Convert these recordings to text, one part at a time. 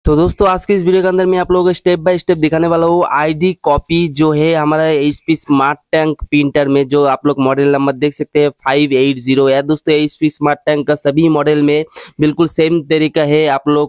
तो दोस्तों आज के इस वीडियो के अंदर मैं आप लोगों को स्टेप बाय स्टेप दिखाने वाला हूँ आईडी कॉपी जो है हमारा एचपी स्मार्ट टैंक प्रिंटर में। जो आप लोग मॉडल नंबर देख सकते हैं 580 है दोस्तों। एचपी स्मार्ट टैंक का सभी मॉडल में बिल्कुल सेम तरीका है। आप लोग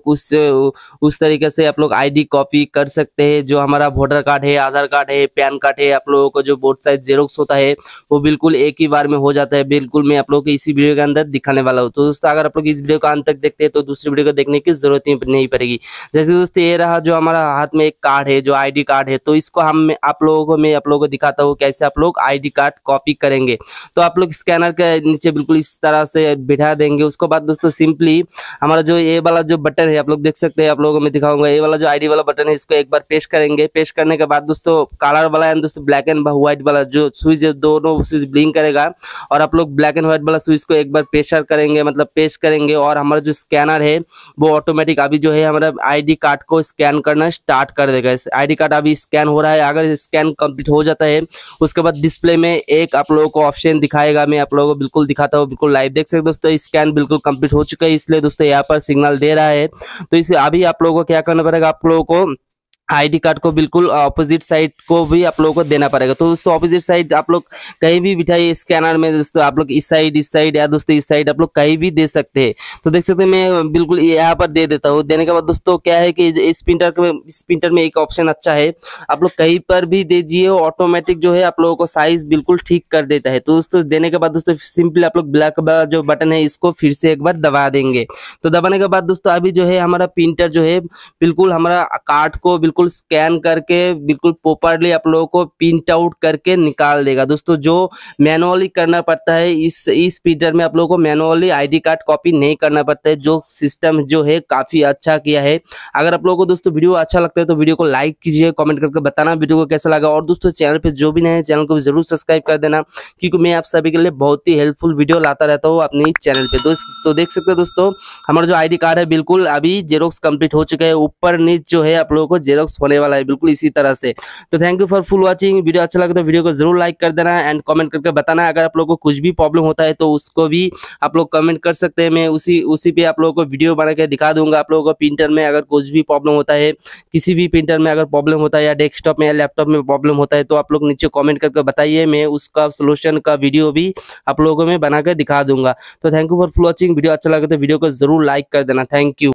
उस तरीके से आप लोग आईडी कॉपी कर सकते हैं। जो हमारा वोटर कार्ड है, आधार कार्ड है, पैन कार्ड है, आप लोगों को जो बोथ साइड जेरोक्स होता है वो बिल्कुल एक ही बार में हो जाता है। बिल्कुल मैं आप लोगों को इसी वीडियो के अंदर दिखाने वाला हूँ। तो दोस्तों अगर आप लोग इस वीडियो को अंत तक देखते हैं तो दूसरी वीडियो को देखने की जरूरत नहीं पड़ेगी। जैसे दोस्तों ये रहा जो हमारा हाथ में एक कार्ड है, जो आईडी कार्ड है, तो इसको मैं आप लोगों को दिखाता हूँ कैसे आप लोग आईडी कार्ड कॉपी करेंगे। तो आप लोग स्कैनर के नीचे बिल्कुल इस तरह से बिठा देंगे। उसके बाद दोस्तों सिंपली हमारा जो ये वाला जो बटन है आप लोग देख सकते हैं, आप लोगों को मैं दिखाऊंगा। ये वाला जो आईडी वाला बटन है इसको एक बार पेस्ट करेंगे। पेस्ट करने के बाद दोस्तों कलर वाला एंड दोस्तों ब्लैक एंड व्हाइट वाला जो स्विच, दोनों स्विच ब्लिंक करेगा और आप लोग ब्लैक एंड व्हाइट वाला स्विच को एक बार प्रेशर करेंगे, मतलब पेस्ट करेंगे, और हमारा जो स्कैनर है वो ऑटोमेटिक अभी जो है हमारा आईडी कार्ड को स्कैन करना स्टार्ट कर देगा। आईडी कार्ड अभी स्कैन हो रहा है। अगर स्कैन कंप्लीट हो जाता है उसके बाद डिस्प्ले में एक आप लोगों को ऑप्शन दिखाएगा। मैं आप लोगों को बिल्कुल दिखाता हूँ, बिल्कुल लाइव देख सकते हैं दोस्तों। स्कैन बिल्कुल कंप्लीट हो चुका है, इसलिए दोस्तों यहाँ पर सिग्नल दे रहा है। तो इसे अभी आप लोगों को क्या करना पड़ेगा, आप लोगों को आईडी कार्ड को बिल्कुल ऑपोजिट साइड को भी आप लोगों को देना पड़ेगा। तो दोस्तों ऑपोजिट साइड आप लोग कहीं भी बिठाइए स्कैनर में दोस्तों, आप लोग इस साइड या दोस्तों इस साइड आप लोग कहीं भी दे सकते हैं। तो देख सकते हैं मैं बिल्कुल यहाँ पर दे देता हूँ। देने के बाद दोस्तों क्या है कि इस प्रिंटर में एक ऑप्शन अच्छा है, आप लोग कहीं पर भी दे दीजिए, ऑटोमेटिक जो है आप लोगों को साइज बिल्कुल ठीक कर देता है। तो दोस्तों देने के बाद दोस्तों सिंपली आप लोग ब्लैक जो बटन है इसको फिर से एक बार दबा देंगे। तो दबाने के बाद दोस्तों अभी जो है हमारा प्रिंटर जो है बिल्कुल हमारा कार्ड को बिल्कुल स्कैन करके बिल्कुल प्रॉपर्ली आप लोगों को प्रिंट आउट करके निकाल देगा। दोस्तों जो मैनुअली करना पड़ता है इस प्रिंटर में आप लोगों को मैनुअली आईडी कार्ड कॉपी नहीं करना पड़ता है। जो सिस्टम जो है काफी अच्छा किया है। अगर आप लोगों को दोस्तों वीडियो अच्छा लगता है तो वीडियो को लाइक कीजिए, कमेंट करके बताना वीडियो को कैसा लगा, और दोस्तों चैनल पे जो भी नए हैं चैनल को भी जरूर सब्सक्राइब कर देना, क्योंकि मैं आप सभी के लिए बहुत ही हेल्पफुल वीडियो लाता रहता हूँ अपने चैनल पे। तो देख सकते हैं दोस्तों हमारा जो आईडी कार्ड है बिल्कुल अभी जेरोक्स कंप्लीट हो चुका है। ऊपर नीचे जो है आप लोगों को जेरोक्स होने वाला है बिल्कुल इसी तरह से। तो thank you for full watching. Video अच्छा लगे तो वीडियो को जरूर लाइक कर देना एंड कमेंट करके बताना। अगर आप लोगों को कुछ भी प्रॉब्लम होता है तो उसको भी आप लोग कमेंट कर सकते हैं। मैं उसी पे आप लोगों को वीडियो बना के दिखा दूंगा। आप लोगों को प्रिंटर में अगर कुछ भी प्रॉब्लम होता है, किसी भी प्रिंटर में अगर प्रॉब्लम होता है या डेस्कटॉप में या लैपटॉप में प्रॉब्लम होता है, तो आप लोग नीचे कमेंट करके बताइए। मैं उसका सोल्यूशन का वीडियो भी आप लोगों को मैं बना के दिखा दूंगा। तो thank you for watching. Video अच्छा लगे तो वीडियो को जरूर लाइक कर देना। Thank you.